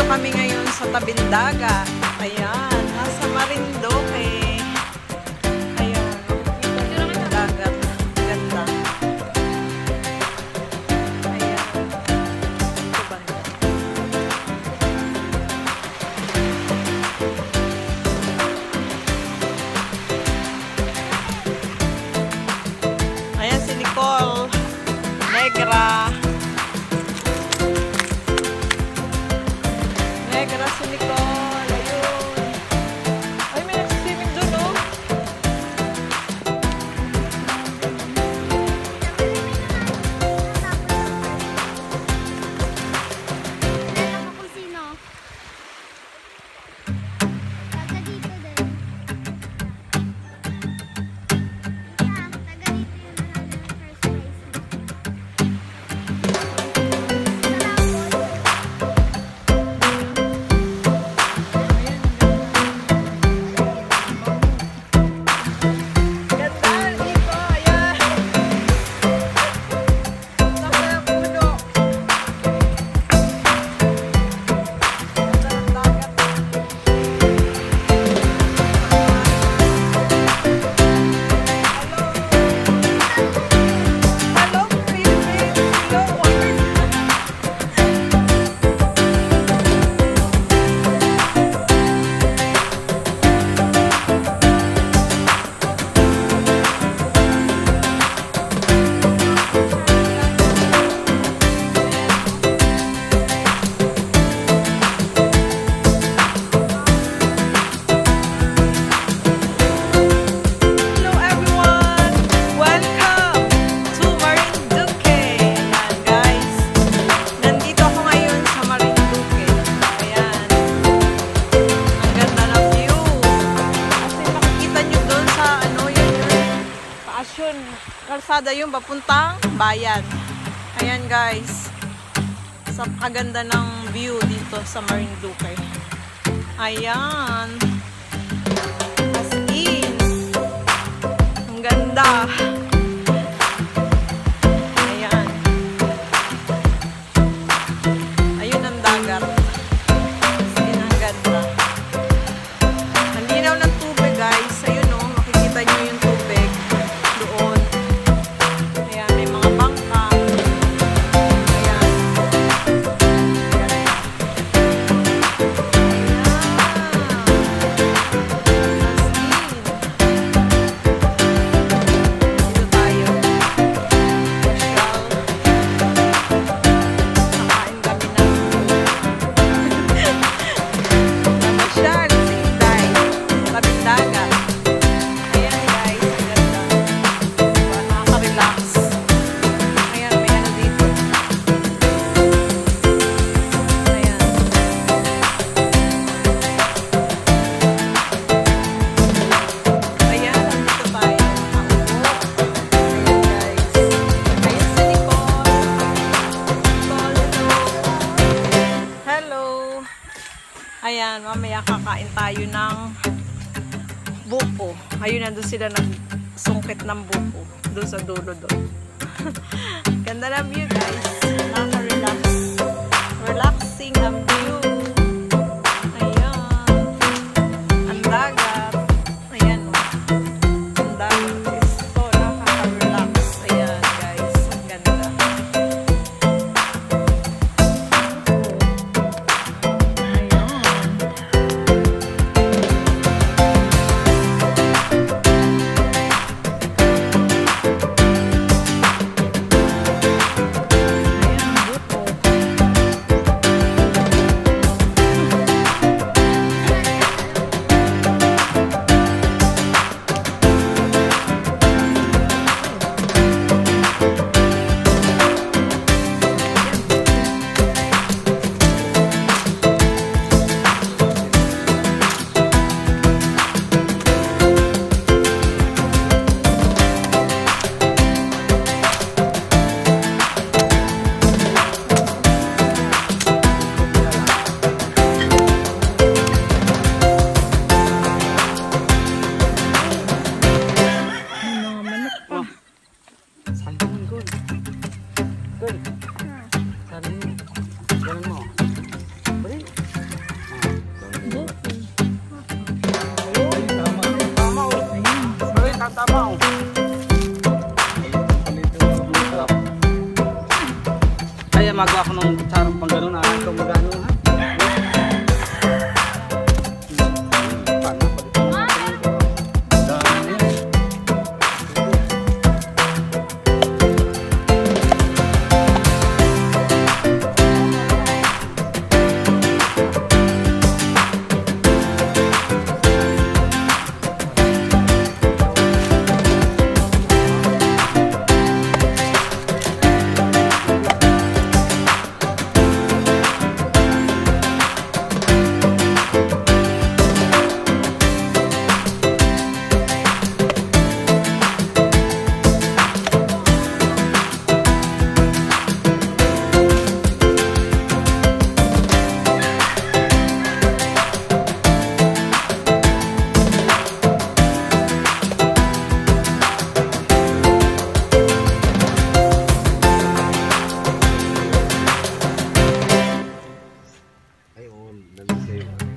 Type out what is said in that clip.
nandito kami ngayon sa tabing dagat. Ayan, nasa Marinduque. Ayan, makikita niyo yung dagat. Ganda. Ayan. Ito banda. Ayan si Nicole. Negra. Negra si Nicole. Ayun. Ay, may nagsiswimming dun, oh. Kalsada yung papuntang bayan. Ayan guys. Sa kaganda ng view dito sa Marinduque. Ayan. As in. Ang ganda. Ayan. Ayun ang dagat. As in, ang ganda. Ang linaw ng tubig guys. Ayun o. Makikita nyo yung tubig. Doon. Ayan, mamaya kakain tayo ng buko. Ayun na, doon sila nagsungkit ng buko. Doon sa dulo doon. Ganda na view guys. Nakaka-relax. Relaxing ang view. Ayan. Ang dagat. Ayan o. Ang dagat is so nakaka-relax. Ayan guys. Ang ganda. magawa ko ng kutsarang pang gano'n. Ito magano ha. Ay, oo, nalisay.